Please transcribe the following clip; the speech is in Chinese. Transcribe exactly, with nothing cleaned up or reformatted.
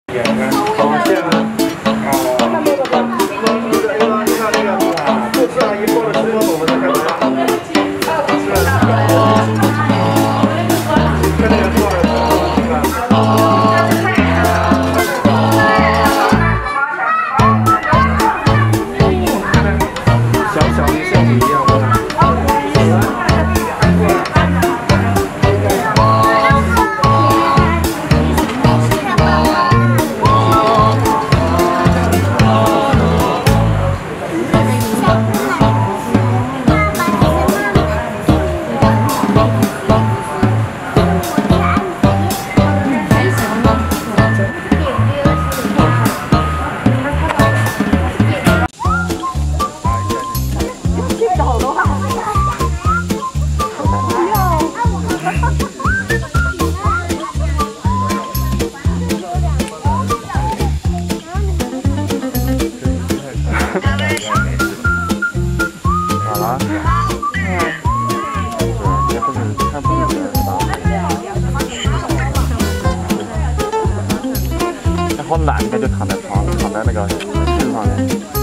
好像哦，你看那个，就吃完一波的吃锅，我们再看看。看那个做的，是吧？小小的像你一样吗？ 好懒，他就躺在床，躺在那个树上面。